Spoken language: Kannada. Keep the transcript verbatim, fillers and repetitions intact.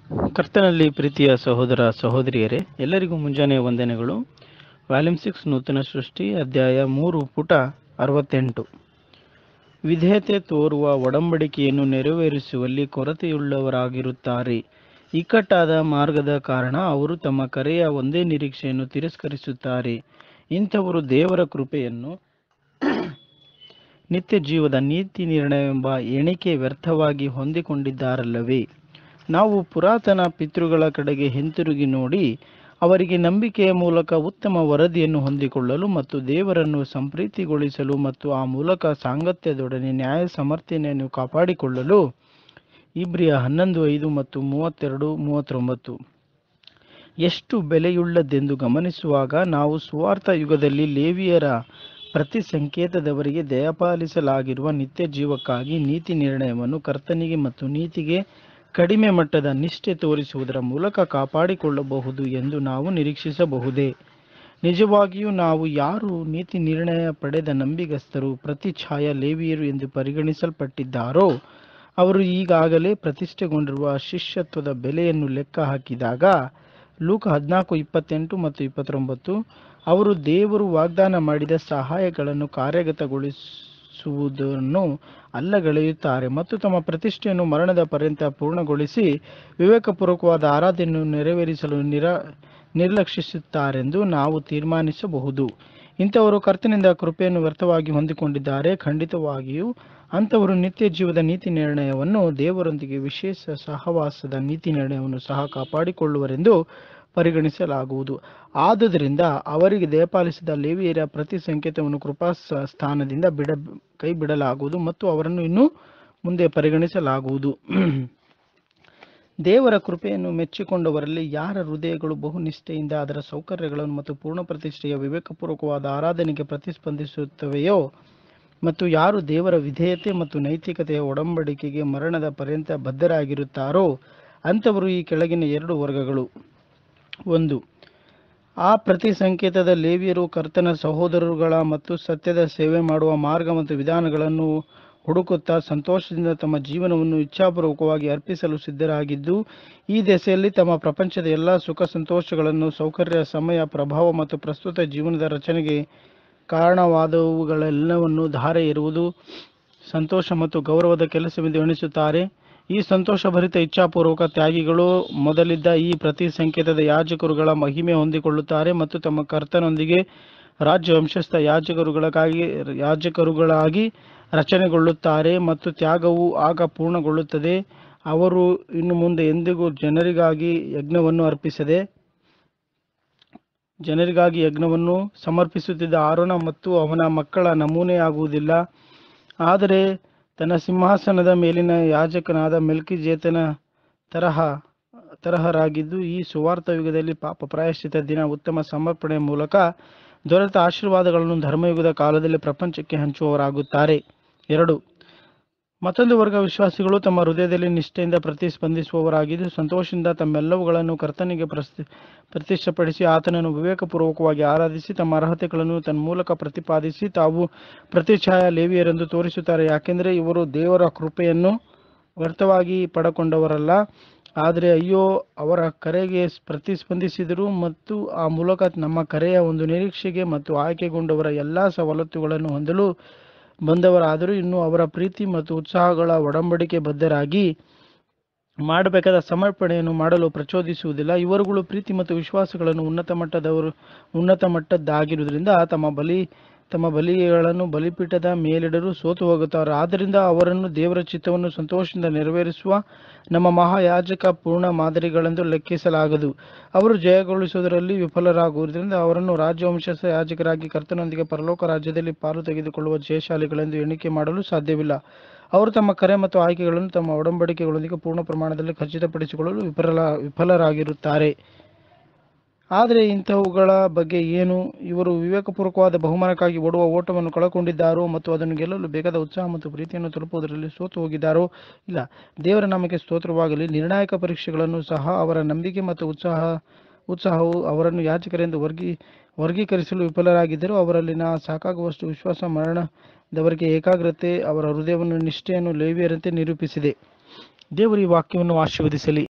ಕರ್ತನಲ್ಲಿ ಪ್ರೀತಿಯ ಸಹೋದರ ಸಹೋದರಿಯರೇ, ಎಲ್ಲರಿಗೂ ಮುಂಜಾನೆಯ ವಂದನೆಗಳು. ವ್ಯಾಲ್ಯೂಮ್ ಸಿಕ್ಸ್ ನೂತನ ಸೃಷ್ಟಿ, ಅಧ್ಯಾಯ ಮೂರು, ಪುಟ ಅರವತ್ತೆಂಟು. ವಿಧೇಯತೆ ತೋರುವ ಒಡಂಬಡಿಕೆಯನ್ನು ನೆರವೇರಿಸುವಲ್ಲಿ ಕೊರತೆಯುಳ್ಳವರಾಗಿರುತ್ತಾರೆ. ಇಕ್ಕಟ್ಟಾದ ಮಾರ್ಗದ ಕಾರಣ ಅವರು ತಮ್ಮ ಕರೆಯ ಒಂದೇ ನಿರೀಕ್ಷೆಯನ್ನು ತಿರಸ್ಕರಿಸುತ್ತಾರೆ. ಇಂಥವರು ದೇವರ ಕೃಪೆಯನ್ನು, ನಿತ್ಯ ಜೀವದ ನೀತಿ ನಿರ್ಣಯವೆಂಬ ಎಣಿಕೆ ವ್ಯರ್ಥವಾಗಿ ಹೊಂದಿಕೊಂಡಿದ್ದಾರಲ್ಲವೇ. ನಾವು ಪುರಾತನ ಪಿತೃಗಳ ಕಡೆಗೆ ಹಿಂತಿರುಗಿ ನೋಡಿ, ಅವರಿಗೆ ನಂಬಿಕೆಯ ಮೂಲಕ ಉತ್ತಮ ವರದಿಯನ್ನು ಹೊಂದಿಕೊಳ್ಳಲು ಮತ್ತು ದೇವರನ್ನು ಸಂಪ್ರೀತಿಗೊಳಿಸಲು ಮತ್ತು ಆ ಮೂಲಕ ಸಾಂಗತ್ಯದೊಡನೆ ನ್ಯಾಯ ಸಮರ್ಥನೆಯನ್ನು ಕಾಪಾಡಿಕೊಳ್ಳಲು ಇಬ್ರಿಯ ಹನ್ನೊಂದು ಐದು ಮತ್ತು ಮೂವತ್ತೆರಡು ಮೂವತ್ತೊಂಬತ್ತು ಎಷ್ಟು ಬೆಲೆಯುಳ್ಳದೆಂದು ಗಮನಿಸುವಾಗ, ನಾವು ಸುವಾರ್ಥ ಯುಗದಲ್ಲಿ ಲೇವಿಯರ ಪ್ರತಿ ಸಂಕೇತದವರಿಗೆ ದಯಪಾಲಿಸಲಾಗಿರುವ ನಿತ್ಯ ಜೀವಕ್ಕಾಗಿ ನೀತಿ ನಿರ್ಣಯವನ್ನು ಕರ್ತನಿಗೆ ಮತ್ತು ನೀತಿಗೆ ಕಡಿಮೆ ಮಟ್ಟದ ನಿಷ್ಠೆ ತೋರಿಸುವುದರ ಮೂಲಕ ಕಾಪಾಡಿಕೊಳ್ಳಬಹುದು ಎಂದು ನಾವು ನಿರೀಕ್ಷಿಸಬಹುದೇ? ನಿಜವಾಗಿಯೂ ನಾವು ಯಾರು ನೀತಿ ನಿರ್ಣಯ ಪಡೆದ ನಂಬಿಗಸ್ತರು, ಪ್ರತಿ ಛಾಯಾ ಲೇವಿಯರು ಎಂದು ಪರಿಗಣಿಸಲ್ಪಟ್ಟಿದ್ದಾರೋ ಅವರು ಈಗಾಗಲೇ ಪ್ರತಿಷ್ಠೆಗೊಂಡಿರುವ ಶಿಷ್ಯತ್ವದ ಬೆಲೆಯನ್ನು ಲೆಕ್ಕ ಹಾಕಿದಾಗ, ಲೂಕ ಹದಿನಾಲ್ಕು ಇಪ್ಪತ್ತೆಂಟು ಮತ್ತು ಇಪ್ಪತ್ತೊಂಬತ್ತು, ಅವರು ದೇವರು ವಾಗ್ದಾನ ಮಾಡಿದ ಸಹಾಯಗಳನ್ನು ಕಾರ್ಯಗತಗೊಳಿಸುವುದನ್ನು ಅಲ್ಲಗಳೆಯುತ್ತಾರೆ ಮತ್ತು ತಮ್ಮ ಪ್ರತಿಷ್ಠೆಯನ್ನು ಮರಣದ ಪರ್ಯಂತ ಪೂರ್ಣಗೊಳಿಸಿ ವಿವೇಕಪೂರ್ವಕವಾದ ಆರಾಧನೆಯನ್ನು ನೆರವೇರಿಸಲು ನಿರ ನಿರ್ಲಕ್ಷಿಸುತ್ತಾರೆಂದು ನಾವು ತೀರ್ಮಾನಿಸಬಹುದು. ಇಂಥವರು ಕರ್ತನಿಂದ ಕೃಪೆಯನ್ನು ವ್ಯರ್ಥವಾಗಿ ಹೊಂದಿಕೊಂಡಿದ್ದಾರೆ. ಖಂಡಿತವಾಗಿಯೂ ಅಂಥವರು ನಿತ್ಯ ಜೀವದ ನೀತಿ ನಿರ್ಣಯವನ್ನು, ದೇವರೊಂದಿಗೆ ವಿಶೇಷ ಸಹವಾಸದ ನೀತಿ ನಿರ್ಣಯವನ್ನು ಸಹ ಕಾಪಾಡಿಕೊಳ್ಳುವರೆಂದು ಪರಿಗಣಿಸಲಾಗುವುದು. ಆದುದರಿಂದ ಅವರಿಗೆ ದಯಪಾಲಿಸಿದ ಲೇವಿಯರ ಪ್ರತಿ ಸಂಕೇತವನ್ನು ಕೃಪಾ ಸ್ಥಾನದಿಂದ ಬಿಡ ಕೈ ಬಿಡಲಾಗುವುದು ಮತ್ತು ಅವರನ್ನು ಇನ್ನು ಮುಂದೆ ಪರಿಗಣಿಸಲಾಗುವುದು. ದೇವರ ಕೃಪೆಯನ್ನು ಮೆಚ್ಚಿಕೊಂಡವರಲ್ಲಿ ಯಾರ ಹೃದಯಗಳು ಬಹು ನಿಷ್ಠೆಯಿಂದ ಅದರ ಸೌಕರ್ಯಗಳನ್ನು ಮತ್ತು ಪೂರ್ಣ ಪ್ರತಿಷ್ಠೆಯ ವಿವೇಕಪೂರ್ವಕವಾದ ಆರಾಧನೆಗೆ ಪ್ರತಿಸ್ಪಂದಿಸುತ್ತವೆಯೋ ಮತ್ತು ಯಾರು ದೇವರ ವಿಧೇಯತೆ ಮತ್ತು ನೈತಿಕತೆಯ ಒಡಂಬಡಿಕೆಗೆ ಮರಣದ ಪರ್ಯಂತ ಬದ್ಧರಾಗಿರುತ್ತಾರೋ ಅಂಥವರು ಈ ಕೆಳಗಿನ ಎರಡು ವರ್ಗಗಳು. ಒಂದು, ಆ ಪ್ರತಿ ಸಂಕೇತದ ಲೇವಿಯರು ಕರ್ತನ ಸಹೋದರರುಗಳ ಮತ್ತು ಸತ್ಯದ ಸೇವೆ ಮಾಡುವ ಮಾರ್ಗ ಮತ್ತು ವಿಧಾನಗಳನ್ನು ಹುಡುಕುತ್ತಾ ಸಂತೋಷದಿಂದ ತಮ್ಮ ಜೀವನವನ್ನು ಇಚ್ಛಾಪೂರ್ವಕವಾಗಿ ಅರ್ಪಿಸಲು ಸಿದ್ಧರಾಗಿದ್ದು, ಈ ದೆಸೆಯಲ್ಲಿ ತಮ್ಮ ಪ್ರಪಂಚದ ಎಲ್ಲ ಸುಖ ಸಂತೋಷಗಳನ್ನು, ಸೌಕರ್ಯ, ಸಮಯ, ಪ್ರಭಾವ ಮತ್ತು ಪ್ರಸ್ತುತ ಜೀವನದ ರಚನೆಗೆ ಕಾರಣವಾದವುಗಳೆಲ್ಲವನ್ನು ಧಾರೆ ಎರುವುದು ಸಂತೋಷ ಮತ್ತು ಗೌರವದ ಕೆಲಸವೆಂದು ಎಣಿಸುತ್ತಾರೆ. ಈ ಸಂತೋಷಭರಿತ ಇಚ್ಛಾಪೂರ್ವಕ ತ್ಯಾಗಿಗಳು ಮೊದಲಿದ್ದ ಈ ಪ್ರತಿ ಸಂಕೇತದ ಯಾಜಕರುಗಳ ಮಹಿಮೆ ಹೊಂದಿಕೊಳ್ಳುತ್ತಾರೆ ಮತ್ತು ತಮ್ಮ ಕರ್ತನೊಂದಿಗೆ ರಾಜ್ಯ ವಂಶಸ್ಥ ಯಾಜಕರುಗಳಾಗಿ ಯಾಜಕರುಗಳಾಗಿ ರಚನೆಗೊಳ್ಳುತ್ತಾರೆ ಮತ್ತು ತ್ಯಾಗವು ಆಗ ಪೂರ್ಣಗೊಳ್ಳುತ್ತದೆ. ಅವರು ಇನ್ನು ಮುಂದೆ ಎಂದಿಗೂ ಜನರಿಗಾಗಿ ಯಜ್ಞವನ್ನು ಅರ್ಪಿಸದೆ ಜನರಿಗಾಗಿ ಯಜ್ಞವನ್ನು ಸಮರ್ಪಿಸುತ್ತಿದ್ದ ಆರೋನ ಮತ್ತು ಅವನ ಮಕ್ಕಳ ನಮೂನೆಯಾಗುವುದಿಲ್ಲ, ಆದರೆ ತನ್ನ ಸಿಂಹಾಸನದ ಮೇಲಿನ ಯಾಜಕನಾದ ಮೆಲ್ಕಿಜೆದೇಕನ ತರಹ ತರಹರಾಗಿದ್ದು, ಈ ಸುವಾರ್ಥ ಯುಗದಲ್ಲಿ ಪಾಪ ಪ್ರಾಯಶ್ಚಿತ್ತ ದಿನ ಉತ್ತಮ ಸಮರ್ಪಣೆಯ ಮೂಲಕ ದೊರೆತ ಆಶೀರ್ವಾದಗಳನ್ನು ಧರ್ಮಯುಗದ ಕಾಲದಲ್ಲಿ ಪ್ರಪಂಚಕ್ಕೆ ಹಂಚುವವರಾಗುತ್ತಾರೆ. ಎರಡು, ಮತ್ತೊಂದು ವರ್ಗ ವಿಶ್ವಾಸಿಗಳು ತಮ್ಮ ಹೃದಯದಲ್ಲಿ ನಿಷ್ಠೆಯಿಂದ ಪ್ರತಿಸ್ಪಂದಿಸುವವರಾಗಿದ್ದು, ಸಂತೋಷದಿಂದ ತಮ್ಮೆಲ್ಲವುಗಳನ್ನು ಕರ್ತನಿಗೆ ಪ್ರತಿ ಪ್ರತಿಷ್ಠೆಪಡಿಸಿ ಆತನನ್ನು ವಿವೇಕಪೂರ್ವಕವಾಗಿ ಆರಾಧಿಸಿ ತಮ್ಮ ಅರ್ಹತೆಗಳನ್ನು ತನ್ನ ಮೂಲಕ ಪ್ರತಿಪಾದಿಸಿ ತಾವು ಪ್ರತಿಚ್ಛಾಯಾ ಲೇವಿಯರೆಂದು ತೋರಿಸುತ್ತಾರೆ. ಯಾಕೆಂದರೆ ಇವರು ದೇವರ ಕೃಪೆಯನ್ನು ವ್ಯರ್ಥವಾಗಿ ಪಡಕೊಂಡವರಲ್ಲ, ಆದರೆ ಅಯ್ಯೋ, ಅವರ ಕರೆಗೆ ಪ್ರತಿಸ್ಪಂದಿಸಿದರು ಮತ್ತು ಆ ಮೂಲಕ ನಮ್ಮ ಕರೆಯ ಒಂದು ನಿರೀಕ್ಷೆಗೆ ಮತ್ತು ಆಯ್ಕೆಗೊಂಡವರ ಎಲ್ಲ ಸವಲತ್ತುಗಳನ್ನು ಹೊಂದಲು ಬಂದವರಾದರೂ ಇನ್ನೂ ಅವರ ಪ್ರೀತಿ ಮತ್ತು ಉತ್ಸಾಹಗಳ ಒಡಂಬಡಿಕೆ ಬದ್ಧರಾಗಿ ಮಾಡಬೇಕಾದ ಸಮರ್ಪಣೆಯನ್ನು ಮಾಡಲು ಪ್ರಚೋದಿಸುವುದಿಲ್ಲ. ಇವರುಗಳು ಪ್ರೀತಿ ಮತ್ತು ವಿಶ್ವಾಸಗಳನ್ನು ಉನ್ನತ ಮಟ್ಟದವರು ಉನ್ನತ ಮಟ್ಟದ್ದಾಗಿರುವುದರಿಂದ ತಮ್ಮ ಬಲಿ ತಮ್ಮ ಬಲಿಗಳನ್ನು ಬಲಿಪೀಠದ ಮೇಲಿಡಲು ಸೋತು ಹೋಗುತ್ತಾರೆ. ಆದ್ದರಿಂದ ಅವರನ್ನು ದೇವರ ಚಿತ್ತವನ್ನು ಸಂತೋಷದಿಂದ ನೆರವೇರಿಸುವ ನಮ್ಮ ಮಹಾಯಾಜಕ ಪೂರ್ಣ ಮಾದರಿಗಳೆಂದು ಲೆಕ್ಕಿಸಲಾಗದು. ಅವರು ಜಯಗೊಳಿಸುವುದರಲ್ಲಿ ವಿಫಲರಾಗುವುದರಿಂದ ಅವರನ್ನು ರಾಜ್ಯವಂಶಸ್ಥ ಯಾಜಕರಾಗಿ ಕರ್ತನೊಂದಿಗೆ ಪರಲೋಕ ರಾಜ್ಯದಲ್ಲಿ ಪಾಲು ತೆಗೆದುಕೊಳ್ಳುವ ಜಯಶಾಲಿಗಳೆಂದು ಎಣಿಕೆ ಮಾಡಲು ಸಾಧ್ಯವಿಲ್ಲ. ಅವರು ತಮ್ಮ ಕರೆ ಮತ್ತು ಆಯ್ಕೆಗಳನ್ನು ತಮ್ಮ ಒಡಂಬಡಿಕೆಗಳೊಂದಿಗೆ ಪೂರ್ಣ ಪ್ರಮಾಣದಲ್ಲಿ ಖಚಿತಪಡಿಸಿಕೊಳ್ಳಲು ವಿಫಲ ವಿಫಲರಾಗಿರುತ್ತಾರೆ. ಆದರೆ ಇಂಥವುಗಳ ಬಗ್ಗೆ ಏನು? ಇವರು ವಿವೇಕಪೂರ್ವಕವಾದ ಬಹುಮಾನಕ್ಕಾಗಿ ಓಡುವ ಓಟವನ್ನು ಕಳಕೊಂಡಿದ್ದಾರೋ ಮತ್ತು ಅದನ್ನು ಗೆಲ್ಲಲು ಬೇಕಾದ ಉತ್ಸಾಹ ಮತ್ತು ಪ್ರೀತಿಯನ್ನು ತಲುಪುವುದರಲ್ಲಿ ಸೋತು ಹೋಗಿದ್ದಾರೋ? ಇಲ್ಲ. ದೇವರ ನಾಮಕ್ಕೆ ಸ್ತೋತ್ರವಾಗಲಿ. ನಿರ್ಣಾಯಕ ಪರೀಕ್ಷೆಗಳನ್ನು ಸಹ ಅವರ ನಂಬಿಕೆ ಮತ್ತು ಉತ್ಸಾಹ ಉತ್ಸಾಹವು ಅವರನ್ನು ಯಾಜಕರೆಂದು ವರ್ಗೀ ವರ್ಗೀಕರಿಸಲು ವಿಫಲರಾಗಿದ್ದರೂ ಅವರಲ್ಲಿನ ಸಾಕಾಗುವಷ್ಟು ವಿಶ್ವಾಸ ಮರಣದವರೆಗೆ ಏಕಾಗ್ರತೆ ಅವರ ಹೃದಯವನ್ನು ನಿಷ್ಠೆಯನ್ನು ಲೇವಿಯರಂತೆ ನಿರೂಪಿಸಿದೆ. ದೇವರು ಈ ವಾಕ್ಯವನ್ನು ಆಶೀರ್ವದಿಸಲಿ.